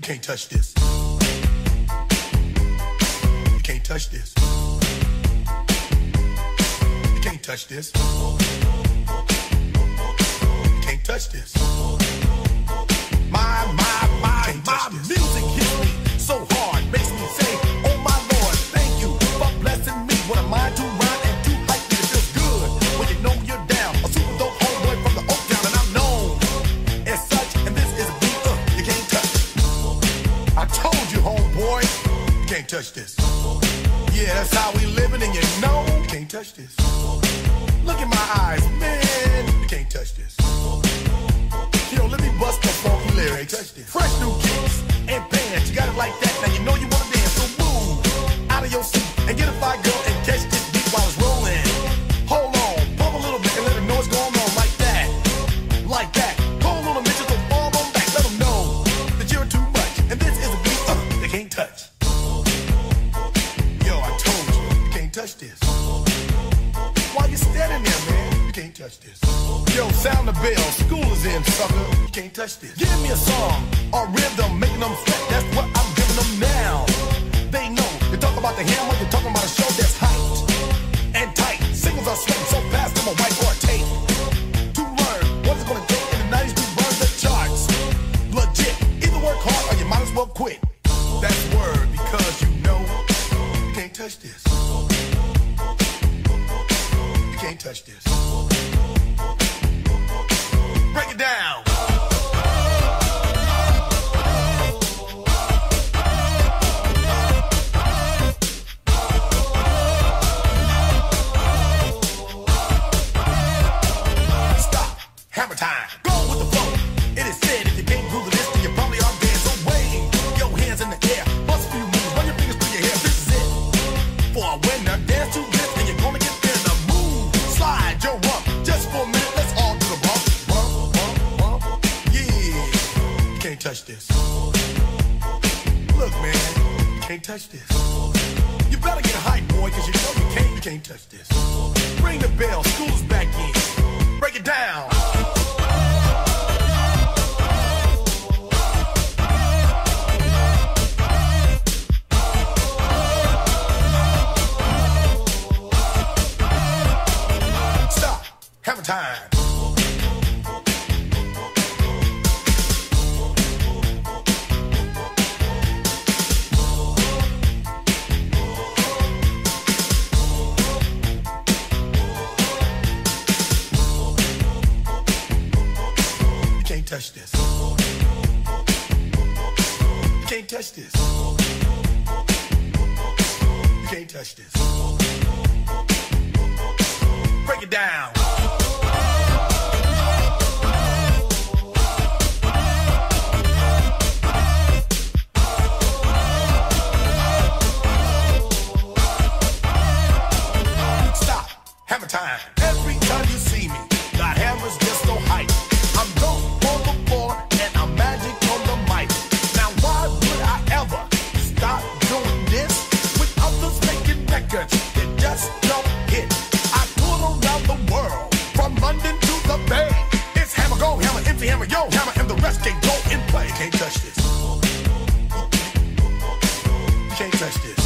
You can't touch this. You can't touch this. You can't touch this. You can't touch this. My music hits me so hard, makes me say, oh my Lord, thank you for blessing me. What a mind to rhyme and to hype me. It feels good when you know you're down. A super dope homeboy from the Oak Town, and I'm known as such. And this is a beat you can't touch. I told you, homeboy, you can't touch this. Yeah, that's how we living, and you know you can't touch this. Look in my eyes, man, you can't touch this. Yo, let me bust the funky lyrics. Fresh new kicks and bands, you got it like that. Now you know you wanna dance, so move out of your seat and get a fire girl and catch this beat while it's rolling. Hold on, pump a little bit and let them know what's going on like that, like that. Hold on a minute, so fall on back, let them know that you're too much. And this is a beat they can't touch. Yo, I told you, you can't touch this. Why you standing there, man? You can't touch this. Yo, sound the bell, school is in, sucker. You can't touch this. Give me a song or rhythm, making them sweat. That's what I'm giving them now. They know. You talk about the hammer, you're talking about a show that's hyped and tight. Singles are sweating so fast, I'm a white or a tape. To learn what it's gonna take in the 90s to burn the charts. Legit. Either work hard or you might as well quit. That's word, because you know you can't touch this. You can't touch this. Break it down. Stop. Hammer time. Go with the flow. It is said if you can't groove the list, then you probably are dead. So wave your hands in the air. Bust a few moves. Run your fingers through your hair. This is it. For a winner, dance to this, and you're gonna get there. The move. Slide your rump. Just for a minute, let's all do the bump. Can't touch this. Look, man, you can't touch this. You better get hype, boy, cause you know you can't touch this. Ring the bell, school's back in. Break it down. Stop. Hammer time. Touch this. You can't touch this. You can't touch this. Break it down. Stop. Hammer time. Every time you see me, the hammer's just so hype. I'm dope on the floor and I'm magic on the mic. Now why would I ever stop doing this with others making records that just don't hit? I tour around the world from London to the Bay. It's hammer, go hammer, empty hammer, yo hammer, and the rest can go in play. You can't touch this. You can't touch this.